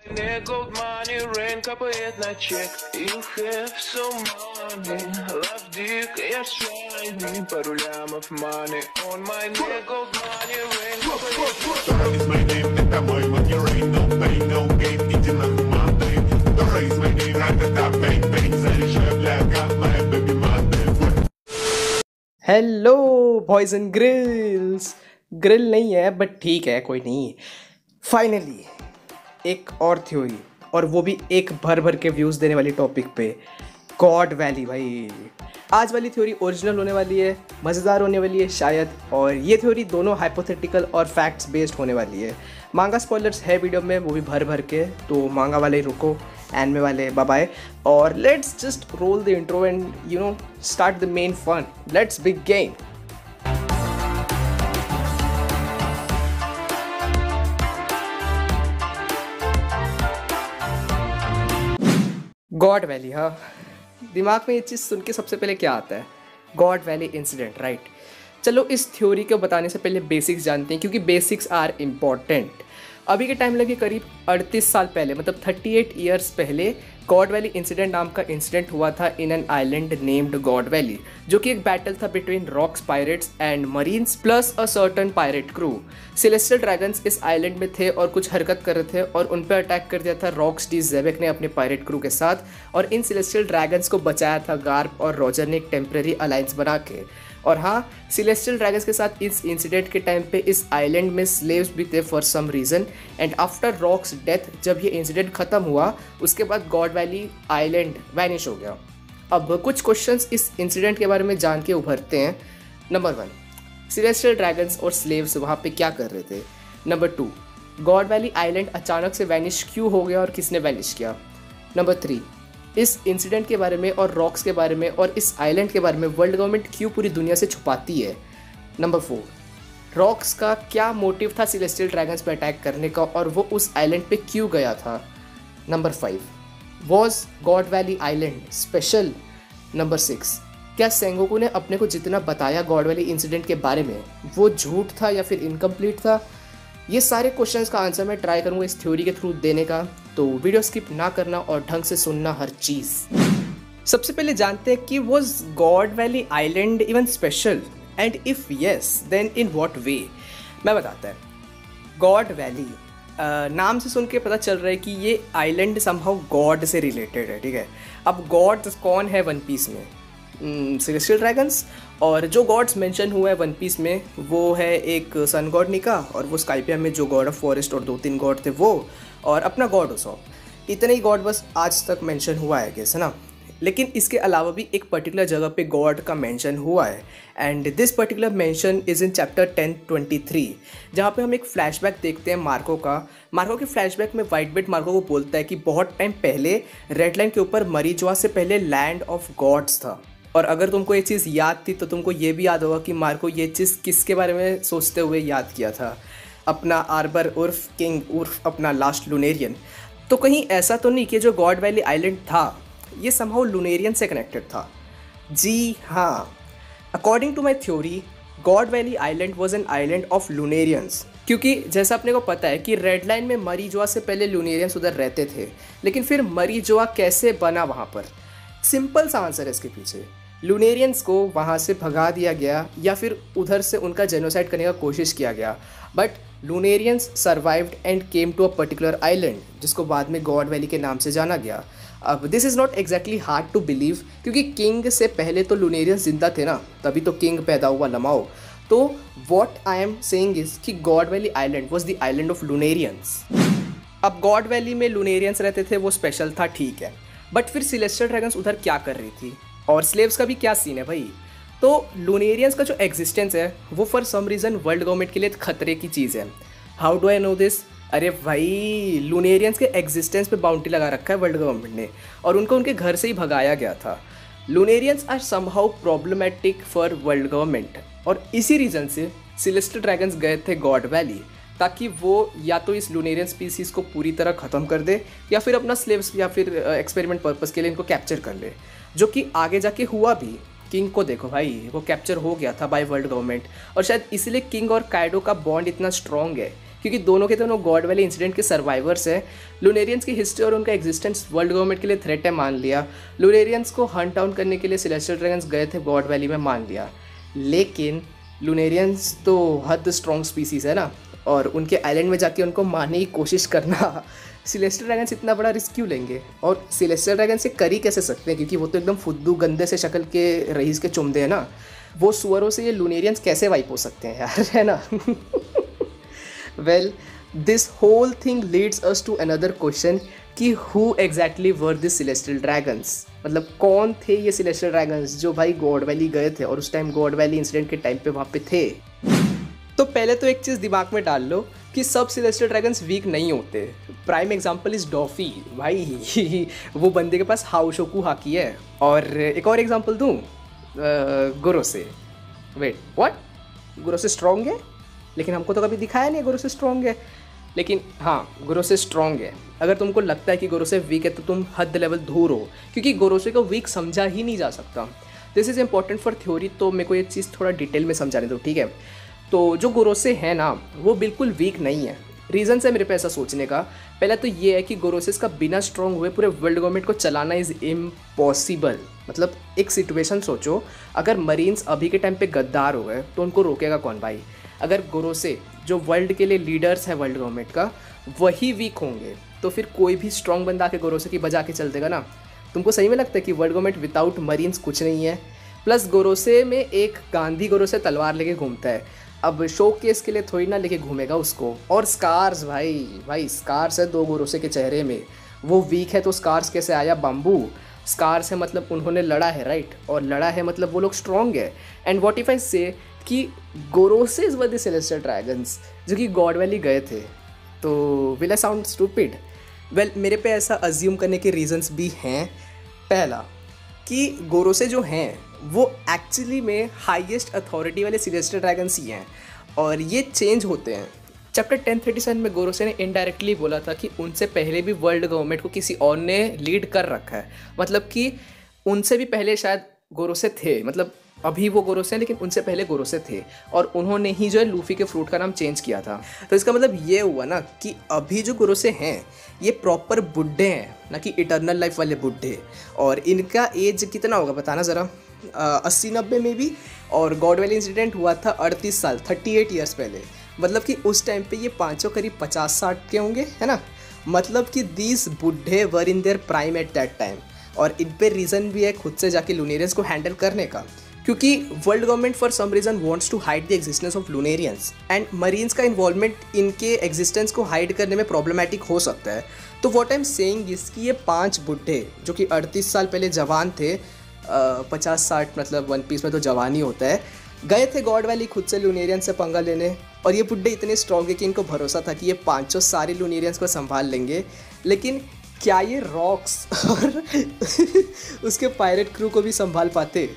Мне gold money, rain капает на чек. You have some money, love dick, я shiny. Пару лямов money on my neck. Gold money, rain капает. Dora is my name, это мой вот your ain't no pain, no gain, иди на маты. Dora is my name, ра-та-та, бэнг-бэнг, заряжаю бля, как моя baby mother. Hello boys and grills. Grill नहीं है but ठीक है, कोई नहीं। Finally एक और theory, और वो भी एक भर भर के व्यूज़ देने वाली टॉपिक पे, गॉड वैली। भाई आज वाली थ्योरी ओरिजिनल होने वाली है, मज़ेदार होने वाली है शायद, और ये थ्योरी दोनों हाइपोथेटिकल और फैक्ट्स बेस्ड होने वाली है। मांगा स्पॉयलर्स है वीडियो में, वो भी भर भर के, तो मांगा वाले रुको, एनमे वाले बाय बाय, और let's just roll the intro and start the main fun. Let's begin. God Valley, हाँ, दिमाग में ये चीज़ सुन के सबसे पहले क्या आता है? God Valley incident, right. चलो इस थ्योरी को बताने से पहले बेसिक्स जानते हैं, क्योंकि बेसिक्स आर इम्पॉर्टेंट। अभी के टाइम लगे करीब 38 साल पहले, मतलब 38 ईयर्स पहले, गॉड वैली इंसिडेंट नाम का इंसिडेंट हुआ था in an island named God Valley, जो कि एक बैटल था between Rocks pirates and marines plus a certain pirate crew. Celestial dragons इस आइलैंड में थे और कुछ हरकत कर रहे थे, और उन पर अटैक कर दिया था रॉक्स डी ज़ेबेक ने अपने पायरेट क्रू के साथ, और इन सेलेस्टियल ड्रैगन्स को बचाया था गार्प और रॉजर ने एक टेम्प्रेरी अलायंस बना के। और हाँ, सेलेस्टियल ड्रैगन्स के साथ इस इंसिडेंट के टाइम पे इस आइलैंड में स्लेव्स भी थे for some reason, and after Rocks death जब ये इंसिडेंट ख़त्म हुआ, उसके बाद गॉड वैली आइलैंड वैनिश हो गया। अब कुछ क्वेश्चंस इस इंसिडेंट के बारे में जान के उभरते हैं। नंबर 1, सेलेस्टियल ड्रैगन्स और स्लेव्स वहाँ पे क्या कर रहे थे? नंबर 2, गॉड वैली आइलैंड अचानक से वैनिश क्यों हो गया और किसने वैनिश किया? नंबर 3, इस इंसिडेंट के बारे में और रॉक्स के बारे में और इस आइलैंड के बारे में वर्ल्ड गवर्नमेंट क्यों पूरी दुनिया से छुपाती है? नंबर 4, रॉक्स का क्या मोटिव था सेलेस्टियल ड्रैगन्स पे अटैक करने का, और वो उस आइलैंड पे क्यों गया था? Number 5, was God Valley island special? Number 6, क्या सेंगोकू ने अपने को जितना बताया गॉड वैली इंसिडेंट के बारे में वो झूठ था या फिर इनकम्प्लीट था? ये सारे क्वेश्चंस का आंसर मैं ट्राई करूँगा इस थ्योरी के थ्रू देने का, तो वीडियो स्किप ना करना और ढंग से सुनना हर चीज़। सबसे पहले जानते हैं कि was God Valley island even special, and if yes then in what way. मैं बताता है। गॉड वैली नाम से सुन के पता चल रहा है कि ये आइलैंड समहाउ गॉड से रिलेटेड है, ठीक है। अब गॉड कौन है वन पीस में? सेलेस्टियल ड्रैगन्स, और जो गॉड्स मेंशन हुआ है वन पीस में वो है एक सन गॉड निका, और वो स्काइपिया में जो गॉड ऑफ फॉरेस्ट और 2-3 गॉड थे वो, और अपना गॉड उसॉप। इतने ही गॉड बस आज तक मेंशन हुआ है गेस, है ना। लेकिन इसके अलावा भी एक पर्टिकुलर जगह पे गॉड का मेंशन हुआ है, and this particular mention is in chapter 1023, जहाँ पे हम एक फ्लैशबैक देखते हैं मार्को का। मार्को के फ्लैशबैक में व्हाइट बेट मार्को को बोलता है कि बहुत टाइम पहले रेड लाइन के ऊपर मरीजवा से पहले लैंड ऑफ गॉड्स था। और अगर तुमको ये चीज़ याद थी तो तुमको ये भी याद होगा कि मार्को ये चीज़ किसके बारे में सोचते हुए याद किया था? अपना आर्बर उर्फ किंग उर्फ अपना लास्ट लूनेरियन। तो कहीं ऐसा तो नहीं कि जो गॉड वैली आइलैंड था ये समहाउ लूनेरियन से कनेक्टेड था? जी हाँ, according to my theory God Valley island was an island of Lunarians, क्योंकि जैसा अपने को पता है कि रेड लाइन में मरीजवा से पहले लूनेरियंस उधर रहते थे, लेकिन फिर मरीजवा कैसे बना वहाँ पर? सिंपल सा आंसर है इसके पीछे। लूनेरियंस को वहाँ से भगा दिया गया या फिर उधर से उनका जेनोसाइड करने का कोशिश किया गया, but Lunarians survived and came to a particular island जिसको बाद में गॉड वैली के नाम से जाना गया। अब this is not exactly hard to believe, क्योंकि किंग से पहले तो लूनेरियंस जिंदा थे ना, तभी तो किंग पैदा हुआ लमाओ। तो what I am saying is कि God Valley island was the island of Lunarians. अब गॉड वैली में लूनेरियंस रहते थे, वो स्पेशल था, ठीक है, बट फिर सेलेस्टियल ड्रैगन्स उधर क्या कर रही थी, और स्लेव्स का भी क्या सीन है भाई? तो लूनेरियंस का जो एग्जिस्टेंस है वो for some reason world government के लिए खतरे की चीज़ है। How do I know this? अरे भाई, लूनेरियंस के एग्जिस्टेंस पे बाउंड्री लगा रखा है वर्ल्ड गवर्नमेंट ने, और उनको उनके घर से ही भगाया गया था। Lunarians are somehow problematic for world government, और इसी रीज़न से सेलेस्टियल ड्रैगन्स गए थे गॉड वैली, ताकि वो या तो इस लूनेरियन स्पीसीज़ को पूरी तरह ख़त्म कर दे, या फिर अपना स्लेव्स या फिर एक्सपेरिमेंट पर्पज़ के लिए इनको कैप्चर कर ले, जो कि आगे जाके हुआ भी। किंग को देखो भाई, वो कैप्चर हो गया था बाय वर्ल्ड गवर्नमेंट, और शायद इसलिए किंग और काइडो का बॉन्ड इतना स्ट्रॉन्ग है, क्योंकि दोनों के दोनों गॉड वैली इंसिडेंट के सर्वाइवर्स हैं। लूनेरियंस की हिस्ट्री और उनका एग्जिस्टेंस वर्ल्ड गवर्नमेंट के लिए थ्रेट है, मान लिया। लूनेरियंस को हंट डाउन करने के लिए सेलेस्टियल ड्रैगन्स गए थे गॉड वैली में, मान लिया। लेकिन लूनेरियंस तो हद स्ट्रॉन्ग स्पीसीज़ है ना, और उनके आइलैंड में जाके उनको मारने की कोशिश करना, सेलेस्टियल ड्रैगन्स इतना बड़ा रिस्क क्यों लेंगे? और सेलेस्टियल ड्रैगन से कर ही कैसे सकते हैं, क्योंकि वो तो एकदम फुद्दू गंदे से शक्ल के रईस के चुमदे हैं ना। वो सुअरों से ये लूनेरियंस कैसे वाइप हो सकते हैं यार, है ना? Well, this whole thing leads us to another question कि who exactly were this celestial dragons, मतलब कौन थे ये सेलेस्टियल ड्रैगन्स जो भाई गॉड वैली गए थे और उस टाइम गॉड वैली इंसिडेंट के टाइम पे वहाँ पे थे। तो पहले तो एक चीज़ दिमाग में डाल लो कि सब सेलेस्टियल ड्रैगन्स वीक नहीं होते। प्राइम एग्जांपल इज डॉफी, भाई वो बंदे के पास हाउशोकू हाकी है। और एक और एग्जांपल दूँ, Gorosei. Wait, what? Gorosei strong है? लेकिन हमको तो कभी दिखाया नहीं गोरोसे स्ट्रॉन्ग है। लेकिन हाँ, गोरोसे स्ट्रॉन्ग है। अगर तुमको लगता है कि गोरोसे वीक है तो तुम हद लेवल दूर हो, क्योंकि गोरोसे को वीक समझा ही नहीं जा सकता। This is important for theory, तो मेरे को ये चीज़ थोड़ा डिटेल में समझाने दो, ठीक है? तो जो गोरोसे हैं ना, वो बिल्कुल वीक नहीं है। रीज़न है मेरे पे ऐसा सोचने का। पहला तो ये है कि गोरोसेस का बिना स्ट्रॉन्ग हुए पूरे वर्ल्ड गवर्नमेंट को चलाना इज़ इम्पॉसिबल। मतलब एक सिचुएशन सोचो, अगर मरीन्स अभी के टाइम पे गद्दार हो गए तो उनको रोकेगा कौन भाई? अगर गोरोसे जो वर्ल्ड के लिए लीडर्स हैं वर्ल्ड गवर्नमेंट का, वही वीक होंगे तो फिर कोई भी स्ट्रॉन्ग बंदा आके गोरोसे की बजा के चल देगा ना। तुमको सही में लगता है कि वर्ल्ड गवर्नमेंट विदाउट मरीन्स कुछ नहीं है? प्लस गोरोसे में एक गांधी गोरोसे तलवार लेके घूमता है, अब शो केस के लिए थोड़ी ना लेके घूमेगा उसको। और स्कार्स, भाई स्कार्स है 2 गोरोसे के चेहरे में, वो वीक है तो स्कार्स कैसे आया? बाम्बू स्कार्स है मतलब उन्होंने लड़ा है, राइट? और लड़ा है मतलब वो लोग स्ट्रॉन्ग है। And what if I say that Goroseis were the celestial dragons जो कि गॉड वैली गए थे, तो will I sound stupid? Well, मेरे पे ऐसा अज्यूम करने के रीजंस भी हैं। पहला कि गोरोसे जो हैं वो एक्चुअली में हाईएस्ट अथॉरिटी वाले सेलेस्टियल ड्रैगन्स ही हैं, और ये चेंज होते हैं। चैप्टर 1037 में गोरोसे ने इनडायरेक्टली बोला था कि उनसे पहले भी वर्ल्ड गवर्नमेंट को किसी और ने लीड कर रखा है, मतलब कि उनसे भी पहले शायद गोरोसे थे, मतलब अभी वो गोरोसे हैं लेकिन उनसे पहले गोरोसे थे, और उन्होंने ही जो है लूफी के फ्रूट का नाम चेंज किया था। तो इसका मतलब ये हुआ ना कि अभी जो गोरोसे हैं ये प्रॉपर बुड्ढे हैं, ना कि इटर्नल लाइफ वाले बुड्ढे। और इनका एज कितना होगा बताना ज़रा? 80-90 में भी। और गॉड वैली इंसिडेंट हुआ था 38 साल 38 ईयर्स पहले, मतलब कि उस टाइम पे ये पाँचों करीब 50-60 के होंगे, है ना? मतलब कि दीज बुड्ढे were in their prime at that time. और इन पे रीज़न भी है खुद से जाके लूनेरियंस को हैंडल करने का, क्योंकि world government for some reason wants to hide the existence of Lunarians, and marines का इन्वॉल्वमेंट इनके एग्जिस्टेंस को हाइड करने में प्रॉब्लमैटिक हो सकता है। तो what I am saying is कि ये 5 बुड्ढे जो कि 38 साल पहले जवान थे, 50-60 मतलब वन पीस में तो जवान ही होता है, गए थे गॉड वैली खुद से लूनेरियन से पंगा लेने। और ये बुड्ढे इतने स्ट्रॉन्ग है कि इनको भरोसा था कि ये 500 सारे लूनेरियंस को संभाल लेंगे। लेकिन क्या ये रॉक्स और उसके पायरेट क्रू को भी संभाल पाते?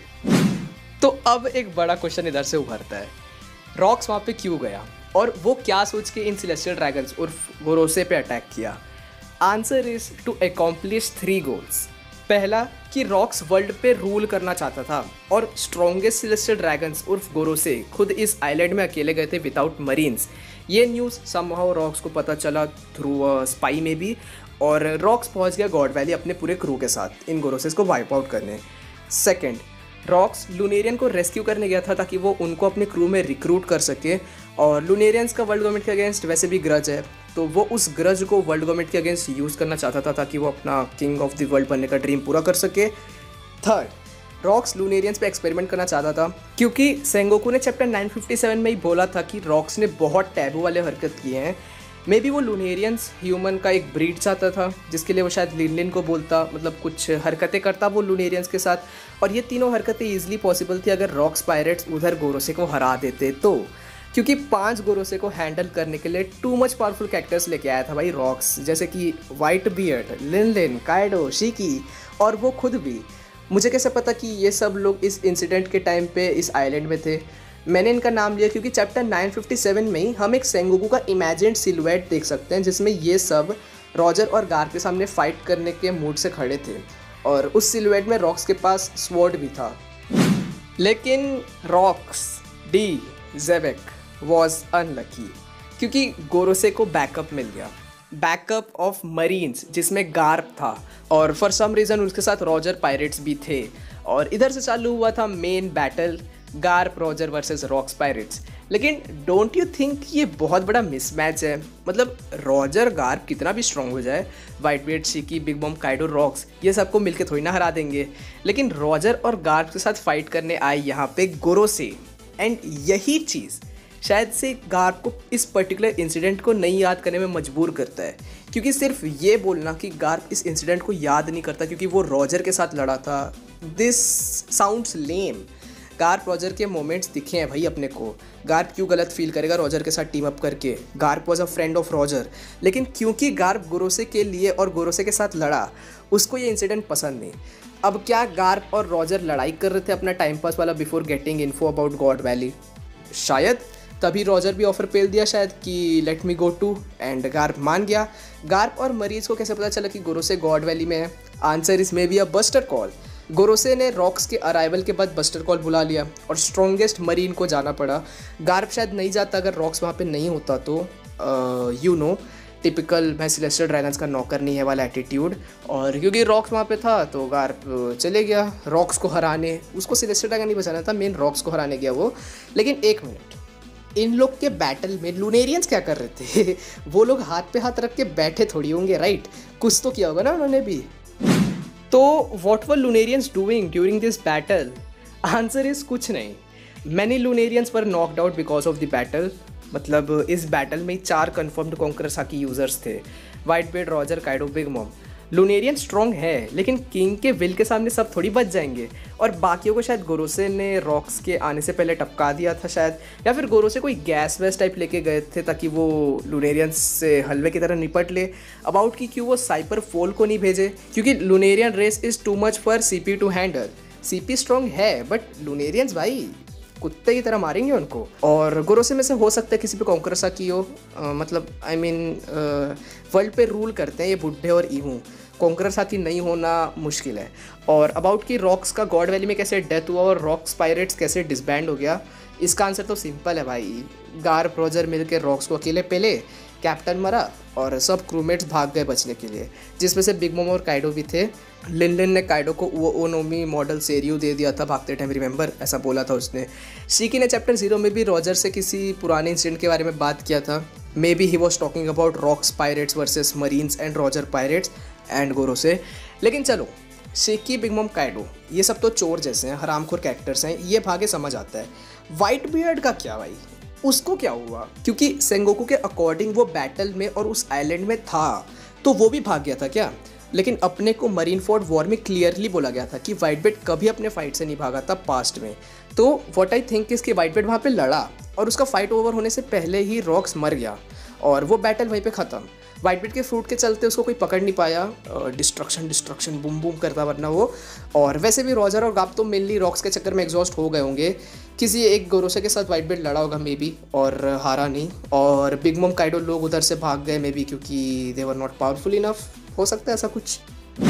तो अब एक बड़ा क्वेश्चन इधर से उभरता है, रॉक्स वहाँ पे क्यों गया और वो क्या सोच के इन सेलेस्टियल ड्रैगन्स उर्फ गोरोसे पे अटैक किया? Answer is to accomplish 3 goals. पहला कि रॉक्स वर्ल्ड पे रूल करना चाहता था, और स्ट्रॉन्गेस्ट सेलेस्टियल ड्रैगन्स उर्फ गोरोसे खुद इस आइलैंड में अकेले गए थे विदाउट मरीन्स। ये न्यूज़ समहाउ रॉक्स को पता चला थ्रू स्पाई में भी, और रॉक्स पहुंच गया गॉड वैली अपने पूरे क्रू के साथ इन गोरोसेस को वाइप आउट करने। सेकेंड, रॉक्स लूनेरियन को रेस्क्यू करने गया था ताकि वो उनको अपने क्रू में रिक्रूट कर सके, और लूनेरियंस का वर्ल्ड गवर्नमेंट के अगेंस्ट वैसे भी ग्रज है, तो वो उस ग्रज को वर्ल्ड गवर्नमेंट के अगेंस्ट यूज़ करना चाहता था ताकि वो अपना किंग ऑफ द वर्ल्ड बनने का ड्रीम पूरा कर सके। थर्ड, रॉक्स लूनेरियंस पे एक्सपेरिमेंट करना चाहता था, क्योंकि सेंगोकू ने चैप्टर 957 में ही बोला था कि रॉक्स ने बहुत टैबू वाले हरकत किए हैं। मे बी वो लूनेरियंस ह्यूमन का एक ब्रीड चाहता था, जिसके लिए वो शायद लिन को बोलता, मतलब कुछ हरकतें करता वो लूनेरियंस के साथ, और ये तीनों हरकतें ईजिली पॉसिबल थी अगर रॉक्स पायरेट्स उधर गोरोसे को हरा देते तो, क्योंकि 5 गोरोसे को हैंडल करने के लिए टू मच पावरफुल कैरेक्टर्स लेके आया था भाई रॉक्स, जैसे कि Whitebeard, Lin, Kaido, Shiki, और वो खुद भी। मुझे कैसे पता कि ये सब लोग इस इंसिडेंट के टाइम पे इस आइलैंड में थे? मैंने इनका नाम लिया क्योंकि चैप्टर 957 में ही हम एक सेंगोकू का इमेजिन्ड सिलुएट देख सकते हैं, जिसमें ये सब रॉजर और गार के सामने फाइट करने के मूड से खड़े थे, और उस सिलुएट में रॉक्स के पास स्वॉर्ड भी था। लेकिन Rocks D Xebec was unlucky. क्योंकि गोरोसे को बैकअप मिल गया, बैकअप ऑफ मरीन्स जिसमें गार्प था और फॉर सम रीज़न उसके साथ रॉजर पायरेट्स भी थे। और इधर से चालू हुआ था main battle, Garp Roger versus Rocks pirates. लेकिन डोंट यू थिंक ये बहुत बड़ा मिसमैच है? मतलब रॉजर गार्प कितना भी स्ट्रांग हो जाए, Whitebeard, Shiki, Big Mom, Kaido, Rocks, ये सबको मिलके थोड़ी ना हरा देंगे। लेकिन रॉजर और गार्प के साथ फाइट करने आए यहाँ पे गोरोसे, एंड यही चीज़ शायद से गार्प को इस पर्टिकुलर इंसिडेंट को नहीं याद करने में मजबूर करता है। क्योंकि सिर्फ ये बोलना कि गार्प इस इंसिडेंट को याद नहीं करता क्योंकि वो रॉजर के साथ लड़ा था, this sounds lame. Garp Roger के मोमेंट्स दिखे हैं भाई अपने को, गार्प क्यों गलत फील करेगा रॉजर के साथ टीम अप करके? Garp was a friend of Roger. लेकिन क्योंकि गार्प गोरोसे के लिए और गोरोसे के साथ लड़ा, उसको ये इंसिडेंट पसंद नहीं। अब क्या गार्प और रॉजर लड़ाई कर रहे थे अपना टाइम पास वाला before getting info about God Valley? शायद तभी रॉजर भी ऑफर पेल दिया शायद कि let me go too, and Garp मान गया। गार्प और मरीज को कैसे पता चला कि गोरोसे गॉड वैली में है? Answer is maybe a Buster Call. Gorosei ने रॉक्स के अराइवल के बाद बस्टर कॉल बुला लिया और स्ट्रॉन्गेस्ट मरीन को जाना पड़ा। गार्प शायद नहीं जाता अगर रॉक्स वहाँ पे नहीं होता तो, यू नो टिपिकल मैं सिलेस्टर ड्रैगन्स का नौकर नहीं है वाला एटीट्यूड। और क्योंकि रॉक्स वहाँ पे था तो गार्प चले गया रॉक्स को हराने। उसको सिलेस्टर ड्रैगन नहीं बचाना था, मेन रॉक्स को हराने गया वो। लेकिन एक मिनट, इन लोग के बैटल में लूनेरियंस क्या कर रहे थे? वो लोग हाथ पे हाथ रख के बैठे थोड़ी होंगे, राइट? कुछ तो किया होगा ना उन्होंने भी। तो what were Lunarians doing during this battle? Answer is कुछ नहीं। Many Lunarians were knocked out because of the battle. मतलब इस बैटल में 4 कन्फर्म्ड कॉन्करसाकी यूजर्स थे, Whitebeard, Roger, Kaido, Big Mom. Lunarian strong है लेकिन किंग के will के सामने सब थोड़ी बच जाएंगे। और बाकियों को शायद गोरोसे ने रॉक्स के आने से पहले टपका दिया था शायद, या फिर गोरोसे कोई गैस वैस टाइप लेके गए थे ताकि वो लूनेरियंस से हलवे की तरह निपट ले। अबाउट कि क्यों वो साइपर फोल को नहीं भेजे, क्योंकि Lunarian race is too much for CP to handle. CP strong है बट लूनेरियंस भाई कुत्ते की तरह मारेंगे उनको। और गोरोसे में से हो सकता है किसी पे कॉन्करसाकी हो, मतलब आई मीन वर्ल्ड पे रूल करते हैं ये बुड्ढे और ईहू। कॉन्करसाकी नहीं होना मुश्किल है। और अबाउट कि रॉक्स का गॉड वैली में कैसे डेथ हुआ और रॉक्स पायरेट्स कैसे डिसबैंड हो गया, इसका आंसर तो सिंपल है भाई। गार्प रॉजर मिलकर रॉक्स को अकेले पेले, कैप्टन मरा और सब क्रूमेट्स भाग गए बचने के लिए, जिसमें से बिग मोम और काइडो भी थे। लिन ने काइडो को वो ओनोमी मॉडल सेरियो दे दिया था भागते टाइम, रिमेंबर ऐसा बोला था उसने। शिकी ने चैप्टर 0 में भी रॉजर से किसी पुराने इंसिडेंट के बारे में बात किया था। Maybe he was talking about Rocks pirates versus marines and Roger pirates and Gorosei. लेकिन चलो, शिकी, बिग मॉम, काइडो ये सब तो चोर जैसे हैं, हरामखोर कैरेक्टर्स हैं, ये भागे समझ आता है। वाइट बियर्ड का क्या भाई, उसको क्या हुआ? क्योंकि सेंगोकू के अकॉर्डिंग वो बैटल में और उस आइलैंड में था तो वो भी भाग गया था क्या? लेकिन अपने को मरीन फोर्ड वॉर में क्लियरली बोला गया था कि वाइट बियर्ड कभी अपने फाइट से नहीं भागा था पास्ट में। तो व्हाट आई थिंक इसके वाइट बियर्ड वहाँ पे लड़ा और उसका फाइट ओवर होने से पहले ही रॉक्स मर गया और वो बैटल वहीं पे ख़त्म। वाइट बियर्ड के फ्रूट के चलते उसको कोई पकड़ नहीं पाया, डिस्ट्रक्शन बूम बूम करता वरना वो। और वैसे भी रॉजर और गाप तो मेनली रॉक्स के चक्कर में एग्जॉस्ट हो गए होंगे। किसी एक गोरोसे के साथ वाइट बियर्ड लड़ा होगा मे बी और हारा नहीं। और बिग मॉम, काइडो लोग उधर से भाग गए मे बी क्योंकि they were not powerful enough, हो सकता है ऐसा कुछ।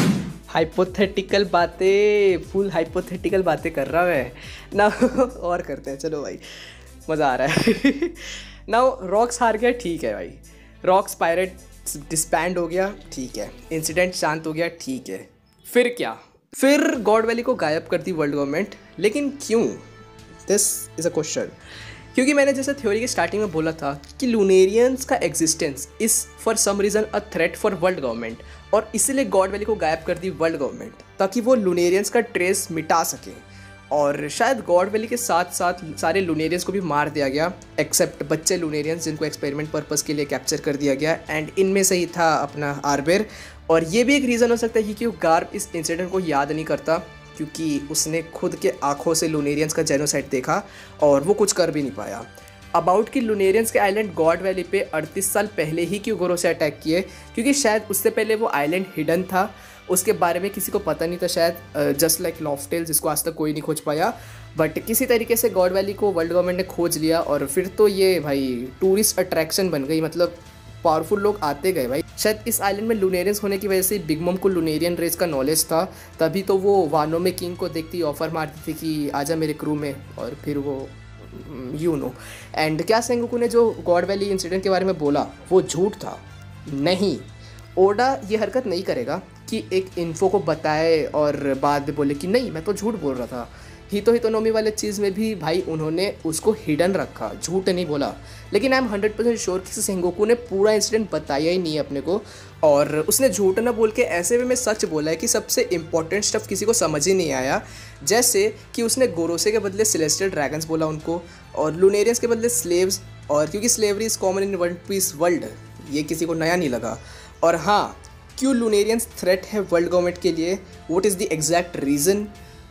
हाइपोथेटिकल बातें, फुल हाइपोथेटिकल बातें कर रहा है ना। और करते हैं, चलो भाई मज़ा आ रहा है। ना रॉक्स हार गया, ठीक है भाई, रॉक्स पायरेट डिस्बैंड हो गया, ठीक है, इंसिडेंट शांत हो गया, ठीक है। फिर क्या? फिर गॉड वैली को गायब कर दी वर्ल्ड गवर्नमेंट। लेकिन क्यों? This is a question. क्योंकि मैंने जैसे थ्योरी के स्टार्टिंग में बोला था कि लूनेरियंस का existence is for some reason a threat for world government, और इसीलिए गॉड वैली को गायब कर दी वर्ल्ड गवर्नमेंट ताकि वो लूनेरियंस का ट्रेस मिटा सके। और शायद गॉड वैली के साथ साथ सारे लूनेरियंस को भी मार दिया गया एक्सेप्ट बच्चे लूनेरियंस जिनको एक्सपेरिमेंट पर्पस के लिए कैप्चर कर दिया गया, एंड इनमें से ही था अपना आर्बेर। और ये भी एक रीज़न हो सकता है कि गार्प इस इंसिडेंट को याद नहीं करता क्योंकि उसने खुद के आंखों से लूनेरियंस का जेनोसाइड देखा और वो कुछ कर भी नहीं पाया। अबाउट कि लूनेरियंस के आइलैंड गॉड वैली पे 38 साल पहले ही क्यों गोरोसे अटैक किए, क्योंकि शायद उससे पहले वो आइलैंड हिडन था, उसके बारे में किसी को पता नहीं था शायद, जस्ट लाइक लॉफ्टेल जिसको आज तक कोई नहीं खोज पाया। बट किसी तरीके से गॉड वैली को वर्ल्ड गवर्नमेंट ने खोज लिया और फिर तो ये भाई टूरिस्ट अट्रैक्शन बन गई, मतलब पावरफुल लोग आते गए भाई। शायद इस आइलैंड में लूनेरियंस होने की वजह से बिग मॉम को लूनेरियन रेस का नॉलेज था, तभी तो वो वानो में किंग को देखती ऑफर मारती थी कि आजा मेरे क्रू में, और फिर वो यू नो। एंड क्या सेंगोकू ने जो गॉड वैली इंसिडेंट के बारे में बोला वो झूठ था? नहीं, ओडा ये हरकत नहीं करेगा कि एक इन्फो को बताए और बाद में बोले कि नहीं मैं तो झूठ बोल रहा था। हितोनोमी वाले चीज़ में भी भाई उन्होंने उसको हिडन रखा, झूठ नहीं बोला। लेकिन आई एम 100% श्योर कि सेंगोकू ने पूरा इंसिडेंट बताया ही नहीं है अपने को, और उसने झूठ ना बोल के ऐसे वे में सच बोला है कि सबसे इंपॉर्टेंट स्टफ किसी को समझ ही नहीं आया। जैसे कि उसने गोरोसे के बदले सेलेस्टियल ड्रैगन्स बोला उनको, और लूनेरियंस के बदले स्लेव्स, और क्योंकि slavery is common in One Piece world, ये किसी को नया नहीं लगा। और हाँ, क्यों लूनेरियंस थ्रेट है वर्ल्ड गवर्नमेंट के लिए, what is the exact reason,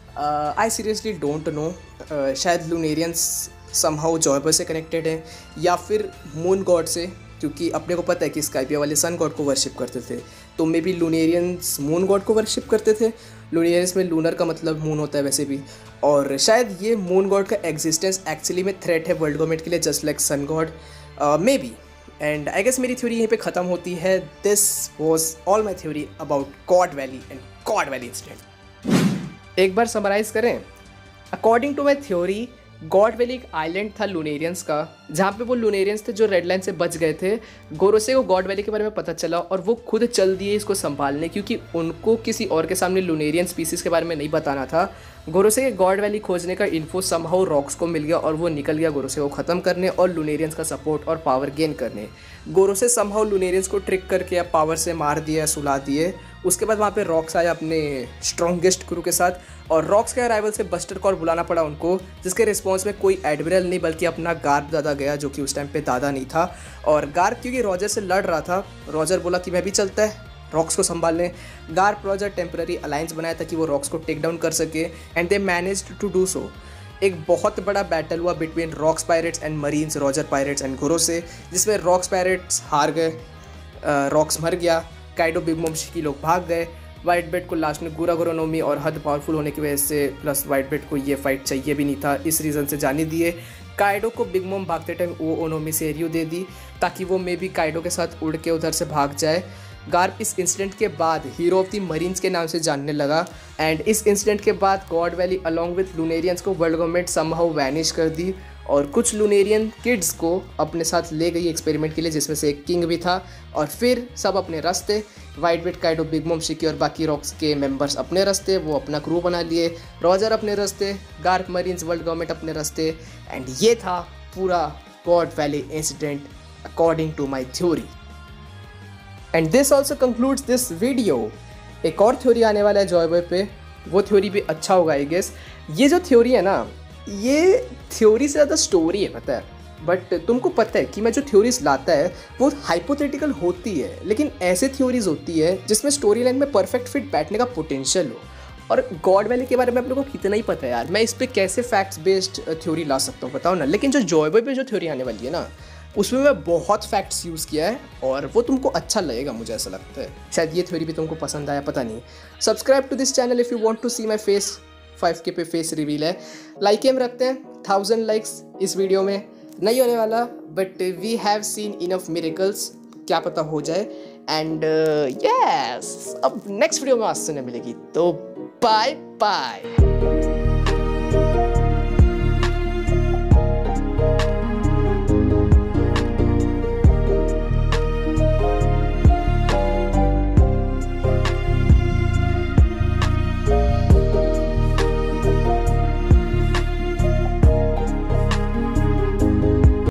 I seriously don't know. शायद लूनेरियंस समहाउ जॉयबर से कनेक्टेड है या फिर मून गॉड से, क्योंकि अपने को पता है कि स्काइपिया वाले सन गॉड को वर्शिप करते थे, तो maybe Lunarians moon god को वर्शिप करते थे। लूनेरियंस में लूनर का मतलब मून होता है वैसे भी, और शायद ये मून गॉड का एग्जिस्टेंस एक्चुअली में थ्रेट है वर्ल्ड गवर्नमेंट के लिए, just like sun god maybe. And I guess मेरी थ्योरी यहीं पे ख़त्म होती है। This was all my theory about God Valley and God Valley incident. एक बार समराइज़ करें, according to my theory God Valley एक आइलैंड था लूनेरियंस का, जहाँ पे वो लूनेरियंस थे जो रेड लाइन से बच गए थे। गोरोसे को गॉड वैली के बारे में पता चला और वो खुद चल दिए इसको संभालने, क्योंकि उनको किसी और के सामने लूनेरियन स्पीसीज़ के बारे में नहीं बताना था। गोरोसे के गॉड वैली खोजने का इन्फो समहाउ रॉक्स को मिल गया और वो निकल गया गोरोसे को ख़त्म करने और लूनेरियंस का सपोर्ट और पावर गेन करने। गोरोसे समहाउ लूनेरियंस को ट्रिक करके पावर से मार दिया, सुला दिए। उसके बाद वहाँ पे रॉक्स आया अपने स्ट्रॉन्गेस्ट क्रू के साथ, और रॉक्स के अराइवल से बस्टर कॉर बुलाना पड़ा उनको, जिसके रिस्पॉन्स में कोई एडमिरल नहीं बल्कि अपना गार्प दादा गया, जो कि उस टाइम पे दादा नहीं था। और गार्प क्योंकि रॉजर से लड़ रहा था, रॉजर बोला कि मैं भी चलता है रॉक्स को संभालने। गार्प रॉजर टेम्पररी अलायंस बनाया ताकि वो रॉक्स को टेक डाउन कर सके, and they managed to do so. एक बहुत बड़ा बैटल हुआ between Rocks pirates and marines, Roger pirates and Gorosei, जिसमें रॉक्स पायरेट्स हार गए, रॉक्स मर गया, काइडो बिग मॉम शिकी लोग भाग गए। वाइट बेट को लास्ट में गुरा गोरोनोमी और हद पावरफुल होने की वजह से, प्लस वाइट बेट को ये फाइट चाहिए भी नहीं था, इस रीज़न से जाने दिए। काइडो को बिग मॉम भागते टाइम वो ओनोमी से एरियो दे दी ताकि वो मे बी काइडो के साथ उड़ के उधर से भाग जाए। गार्प इस इंसिडेंट के बाद हीरो ऑफ द मरीन्स के नाम से जानने लगा, एंड इस इंसिडेंट के बाद God Valley along with Lunarians को वर्ल्ड गवर्नमेंट समहाउ वैनिश कर दी, और कुछ लूनेरियन किड्स को अपने साथ ले गई एक्सपेरिमेंट के लिए, जिसमें से एक किंग भी था। और फिर सब अपने रास्ते, Whitebeard, Kaido, Big Mom Shiki और बाकी रॉक्स के मेंबर्स अपने रास्ते, वो अपना क्रू बना लिए। रॉजर अपने रास्ते, गार्प मरीन्स, वर्ल्ड गवर्नमेंट अपने रास्ते। एंड ये था पूरा God Valley incident according to my theory. And this also concludes this video. एक और थ्योरी आने वाला है जॉयबॉय पे, वो थ्योरी भी अच्छा होगा आई गेस। ये जो थ्योरी है ना, ये थ्योरी से ज़्यादा स्टोरी है, पता है। बट तुमको पता है कि मैं जो थ्योरीज लाता है वो हाइपोथेटिकल होती है, लेकिन ऐसे थ्योरीज होती है जिसमें स्टोरी लाइन में परफेक्ट फिट बैठने का पोटेंशियल हो। और गॉड वैली के बारे में आप लोगों को कितना ही पता है यार, मैं इस पर कैसे फैक्ट्स बेस्ड थ्योरी ला सकता हूँ बताओ ना। लेकिन जो जॉयबॉय पे जो थ्योरी आने वाली है ना, उसमें मैं बहुत फैक्ट्स यूज़ किया है और वो तुमको अच्छा लगेगा, मुझे ऐसा लगता है। शायद ये थ्योरी भी तुमको पसंद आया, पता नहीं। Subscribe to this channel if you want to see my face. 5K पे फेस रिवील है। लाइक एम रखते हैं, 1000 लाइक्स इस वीडियो में नहीं होने वाला, but we have seen enough miracles, क्या पता हो जाए। एंड यस, अब नेक्स्ट वीडियो में आज सुनने मिलेगी, तो बाय बाय।